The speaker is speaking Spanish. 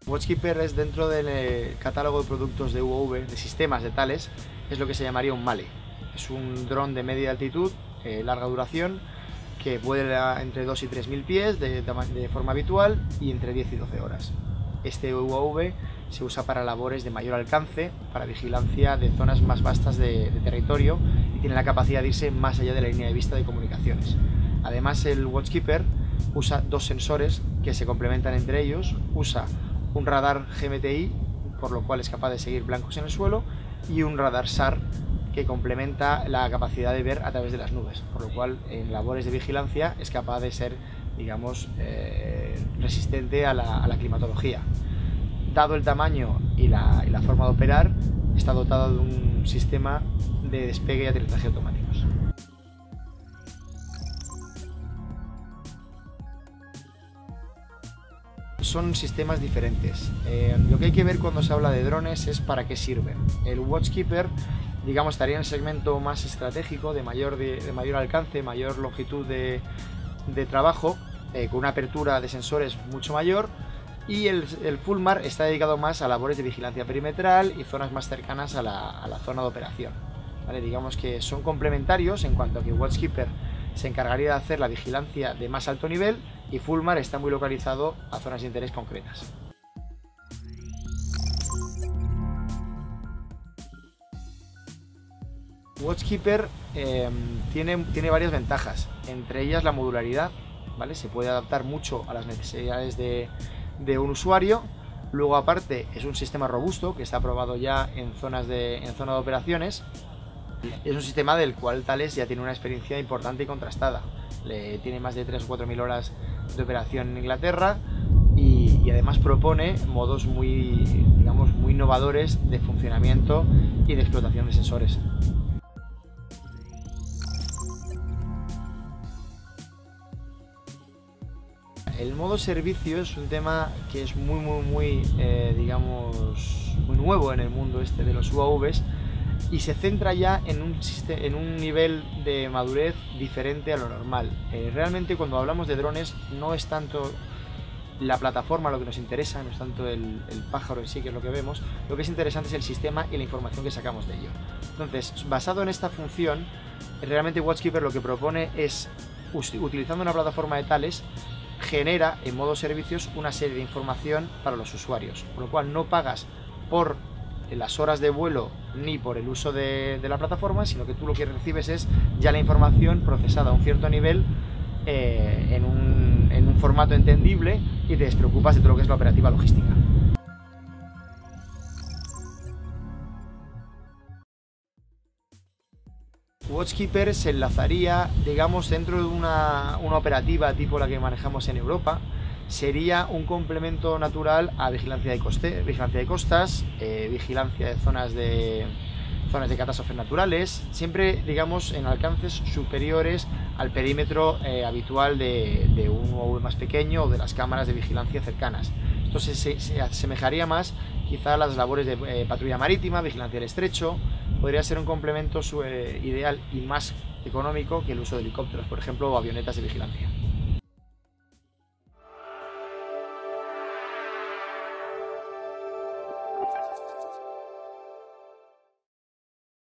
Watchkeeper es, dentro del catálogo de productos de UAV, de sistemas de Thales, es lo que se llamaría un MALE. Es un dron de media altitud, larga duración, que vuela entre 2 y 3.000 pies de forma habitual y entre 10 y 12 horas. Este UAV se usa para labores de mayor alcance, para vigilancia de zonas más vastas de territorio, y tiene la capacidad de irse más allá de la línea de vista de comunicaciones. Además, el Watchkeeper usa dos sensores que se complementan entre ellos. Usa un radar GMTI, por lo cual es capaz de seguir blancos en el suelo, y un radar SAR que complementa la capacidad de ver a través de las nubes, por lo cual en labores de vigilancia es capaz de ser, digamos, resistente a la climatología. Dado el tamaño y la forma de operar, está dotado de un sistema de despegue y aterrizaje automáticos. Son sistemas diferentes. Lo que hay que ver cuando se habla de drones es para qué sirven. El Watchkeeper, digamos, estaría en el segmento más estratégico, de mayor alcance, mayor longitud de trabajo, con una apertura de sensores mucho mayor, y el Fulmar está dedicado más a labores de vigilancia perimetral y zonas más cercanas a la zona de operación. ¿Vale? Digamos que son complementarios, en cuanto a que Watchkeeper se encargaría de hacer la vigilancia de más alto nivel y Fulmar está muy localizado a zonas de interés concretas. Watchkeeper tiene varias ventajas, entre ellas la modularidad, ¿vale? Se puede adaptar mucho a las necesidades de un usuario. Luego, aparte, es un sistema robusto que está probado ya en zona de operaciones. Es un sistema del cual Thales ya tiene una experiencia importante y contrastada. Tiene más de 3 o 4.000 horas de operación en Inglaterra y además propone modos muy innovadores de funcionamiento y de explotación de sensores. El modo servicio es un tema que es muy nuevo en el mundo de los UAVs, y se centra ya en un nivel de madurez diferente a lo normal. Realmente, cuando hablamos de drones, no es tanto la plataforma lo que nos interesa, no es tanto el pájaro en sí, que es lo que vemos. Lo que es interesante es el sistema y la información que sacamos de ello. Entonces, basado en esta función, realmente Watchkeeper lo que propone es, utilizando una plataforma de Thales, genera en modo servicios una serie de información para los usuarios, con lo cual no pagas por las horas de vuelo ni por el uso de la plataforma, sino que tú lo que recibes es ya la información procesada a un cierto nivel, en un formato entendible, y te despreocupas de todo lo que es la operativa logística. Watchkeeper se enlazaría, digamos, dentro de una operativa tipo la que manejamos en Europa. Sería un complemento natural a vigilancia de costas, vigilancia de zonas de catástrofes naturales, siempre, digamos, en alcances superiores al perímetro habitual de un UAV más pequeño o de las cámaras de vigilancia cercanas. Esto se asemejaría más quizá a las labores de patrulla marítima, vigilancia del estrecho. Podría ser un complemento ideal y más económico que el uso de helicópteros, por ejemplo, o avionetas de vigilancia.